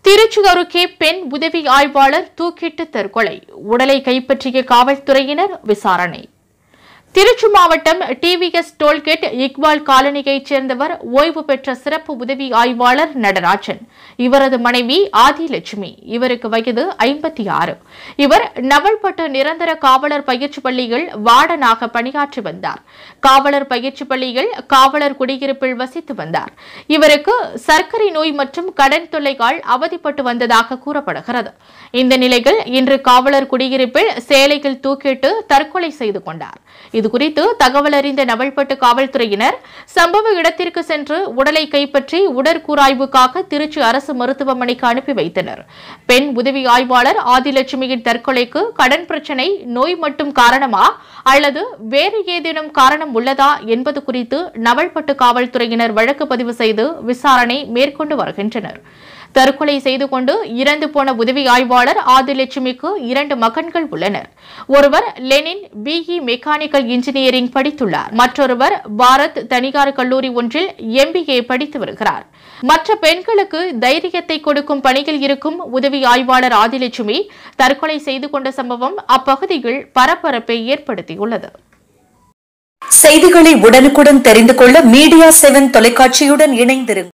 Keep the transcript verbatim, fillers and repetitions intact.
திருச்சி அருகே பெண் உதவி ஆய்வாளர் தூக்கிட்டு தற்கொலை. உடலை கைப்பற்றிய காவல்துறையினர் விசாரணை. திருச்சி மாவட்டம் டிவிஎஸ் டோல்கேட் இக்பால் காலனியைச் சேர்ந்தவர் ஓய்வு பெற்ற சிறப்பு உதவி ஆய்வாளர் நடராஜன். இவரது மனைவி ஆதிலட்சுமி. இவருக்கு வயது ஐம்பத்தி ஆறு. இவர் நவல்பட்டு நிரந்தர காவலர் பயிற்சி பள்ளியில் வார்டனாக பணியாற்றி வந்தார். காவலர் பயிற்சி பள்ளியில் காவலர் குடியிருப்பில் வசித்து வந்தார். இவருக்கு சர்க்கரை நோய் மற்றும் கடன் தொல்லையால் அவதிப்பட்டு வந்ததாக கூறப்படுகிறது. இந்த நிலையில் இன்று காவலர் குடியிருப்பில் சேலையில் தூக்கிட்டு தற்கொலை செய்து கொண்டார். இதுகுறித்து தகவல் அறிந்த நவல்பட்டு காவல்துறையினர் சம்பவ இடத்திற்கு சென்று உடலை கைப்பற்றி உடற்கூராய்வுக்காக திருச்சி அரசு மருத்துவமனைக்கு அனுப்பி வைத்தனர். பெண் உதவி ஆய்வாளர் ஆதிலட்சுமியின் தற்கொலைக்கு கடன் பிரச்சினை, நோய் மட்டும் காரணமா அல்லது வேறு ஏதேனும் காரணம் உள்ளதா என்பது குறித்து நவல்பட்டு காவல்துறையினர் வழக்கு பதிவு செய்து விசாரணை மேற்கொண்டு வருகின்றனர். தற்கொலை செய்து கொண்டு இறந்து போன உதவி ஆய்வாளர் ஆதிலட்சுமிக்கு இரண்டு மகன்கள் உள்ளனர். ஒருவர் லெனின் பிஇ மெக்கானிக்கல் இன்ஜினியரிங் படித்துள்ளார். மற்றொருவர் பாரத் தனியார் கல்லூரி ஒன்றில் எம்பிஏ படித்து வருகிறார். மற்ற பெண்களுக்கு தைரியத்தை கொடுக்கும் பணியில் இருக்கும் உதவி ஆய்வாளர் ஆதிலட்சுமி தற்கொலை செய்து கொண்ட சம்பவம் அப்பகுதியில் பரபரப்பை ஏற்படுத்தியுள்ளது. செய்திகளை உடனுக்குடன் தெரிந்து கொள்ள மீடியா செவன் தொலைக்காட்சியுடன் இணைந்திருங்கள்.